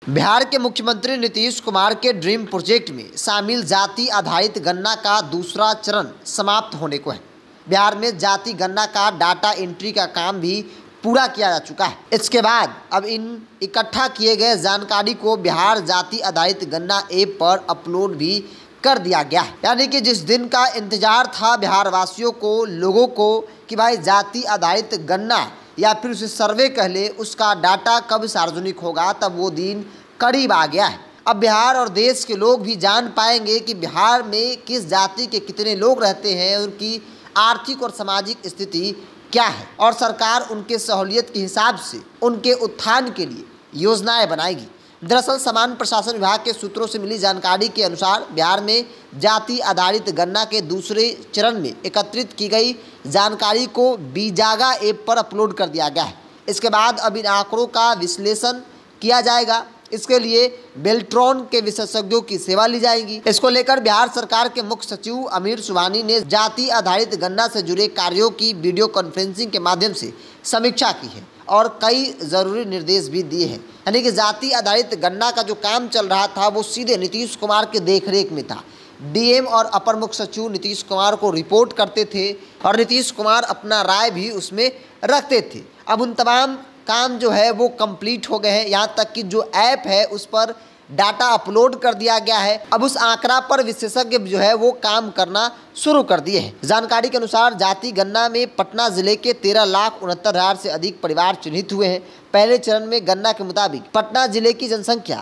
बिहार के मुख्यमंत्री नीतीश कुमार के ड्रीम प्रोजेक्ट में शामिल जाति आधारित गणना का दूसरा चरण समाप्त होने को है। बिहार में जाति गणना का डाटा एंट्री का काम भी पूरा किया जा चुका है। इसके बाद अब इन इकट्ठा किए गए जानकारी को बिहार जाति आधारित गणना ऐप पर अपलोड भी कर दिया गया है। यानी कि जिस दिन का इंतजार था बिहार वासियों को, लोगों को, कि भाई जाति आधारित गणना या फिर उसे सर्वे कह ले, उसका डाटा कब सार्वजनिक होगा, तब वो दिन करीब आ गया है। अब बिहार और देश के लोग भी जान पाएंगे कि बिहार में किस जाति के कितने लोग रहते हैं, उनकी आर्थिक और सामाजिक स्थिति क्या है, और सरकार उनके सहूलियत के हिसाब से उनके उत्थान के लिए योजनाएं बनाएगी। दरअसल सामान्य प्रशासन विभाग के सूत्रों से मिली जानकारी के अनुसार बिहार में जाति आधारित गणना के दूसरे चरण में एकत्रित की गई जानकारी को बीजागा ऐप पर अपलोड कर दिया गया है। इसके बाद अब इन आंकड़ों का विश्लेषण किया जाएगा। इसके लिए बेल्ट्रॉन के विशेषज्ञों की सेवा ली जाएगी। इसको लेकर बिहार सरकार के मुख्य सचिव अमीर सुबहानी ने जाति आधारित गणना से जुड़े कार्यों की वीडियो कॉन्फ्रेंसिंग के माध्यम से समीक्षा की है और कई ज़रूरी निर्देश भी दिए हैं। यानी कि जाति आधारित गणना का जो काम चल रहा था वो सीधे नीतीश कुमार के देखरेख में था। डीएम और अपर मुख्य सचिव नीतीश कुमार को रिपोर्ट करते थे और नीतीश कुमार अपना राय भी उसमें रखते थे। अब उन तमाम काम जो है वो कंप्लीट हो गए हैं। यहाँ तक कि जो ऐप है उस पर डाटा अपलोड कर दिया गया है। अब उस आंकड़ा पर विशेषज्ञ जो है वो काम करना शुरू कर दिए हैं। जानकारी के अनुसार जाति गणना में पटना जिले के 13,69,000 से अधिक परिवार चिन्हित हुए हैं। पहले चरण में गणना के मुताबिक पटना जिले की जनसंख्या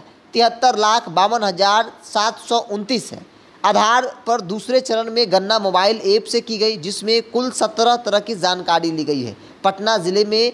73,52,729 है। आधार पर दूसरे चरण में गणना मोबाइल ऐप से की गई, जिसमें कुल 17 तरह की जानकारी ली गई है। पटना जिले में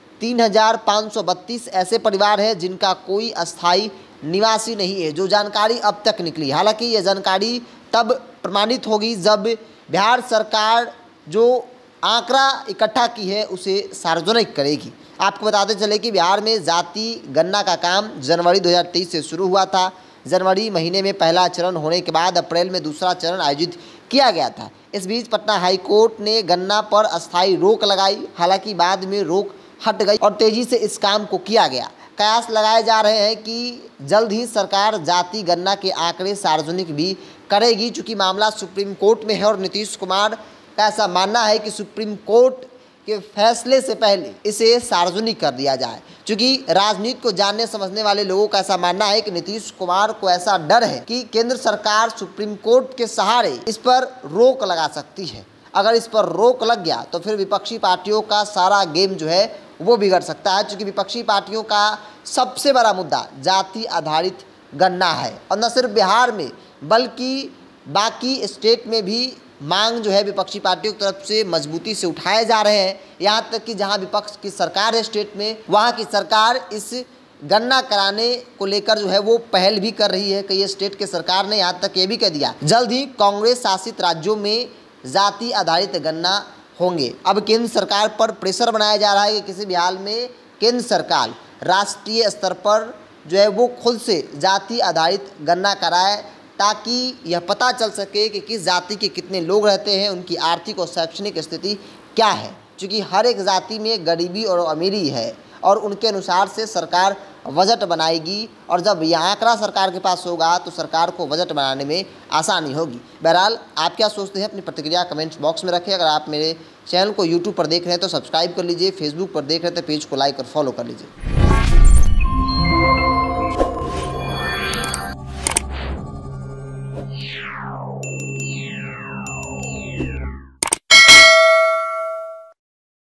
3,532 ऐसे परिवार हैं जिनका कोई अस्थायी निवासी नहीं है, जो जानकारी अब तक निकली। हालांकि यह जानकारी तब प्रमाणित होगी जब बिहार सरकार जो आंकड़ा इकट्ठा की है उसे सार्वजनिक करेगी। आपको बताते चले कि बिहार में जाति गणना का काम जनवरी 2023 से शुरू हुआ था। जनवरी महीने में पहला चरण होने के बाद अप्रैल में दूसरा चरण आयोजित किया गया था। इस बीच पटना हाईकोर्ट ने गणना पर अस्थायी रोक लगाई। हालांकि बाद में रोक हट गई और तेजी से इस काम को किया गया। कयास लगाए जा रहे हैं कि जल्द ही सरकार जाति गणना के आंकड़े सार्वजनिक भी करेगी। चूँकि मामला सुप्रीम कोर्ट में है और नीतीश कुमार का ऐसा मानना है कि सुप्रीम कोर्ट के फैसले से पहले इसे सार्वजनिक कर दिया जाए। चूँकि राजनीति को जानने समझने वाले लोगों का ऐसा मानना है कि नीतीश कुमार को ऐसा डर है कि केंद्र सरकार सुप्रीम कोर्ट के सहारे इस पर रोक लगा सकती है। अगर इस पर रोक लग गया तो फिर विपक्षी पार्टियों का सारा गेम जो है वो बिगड़ सकता है। क्योंकि विपक्षी पार्टियों का सबसे बड़ा मुद्दा जाति आधारित गणना है और न सिर्फ बिहार में बल्कि बाकी स्टेट में भी मांग जो है विपक्षी पार्टियों की तरफ से मजबूती से उठाए जा रहे हैं। यहाँ तक कि जहाँ विपक्ष की सरकार है स्टेट में, वहाँ की सरकार इस गणना कराने को लेकर जो है वो पहल भी कर रही है। कई स्टेट के सरकार ने यहाँ तक ये भी कह दिया जल्द ही कांग्रेस शासित राज्यों में जाति आधारित गणना होंगे। अब केंद्र सरकार पर प्रेशर बनाया जा रहा है कि किसी भी हाल में केंद्र सरकार राष्ट्रीय स्तर पर जो है वो खुद से जाति आधारित गणना कराए, ताकि यह पता चल सके कि किस जाति के कितने लोग रहते हैं, उनकी आर्थिक और शैक्षणिक स्थिति क्या है। क्योंकि हर एक जाति में गरीबी और अमीरी है और उनके अनुसार से सरकार बजट बनाएगी और जब यह आंकड़ा सरकार के पास होगा तो सरकार को बजट बनाने में आसानी होगी। बहरहाल आप क्या सोचते हैं अपनी प्रतिक्रिया कमेंट्स बॉक्स में रखें। अगर आप मेरे चैनल को यूट्यूब पर देख रहे हैं तो सब्सक्राइब कर लीजिए, फेसबुक पर देख रहे हैं तो पेज को लाइक और फॉलो कर लीजिए।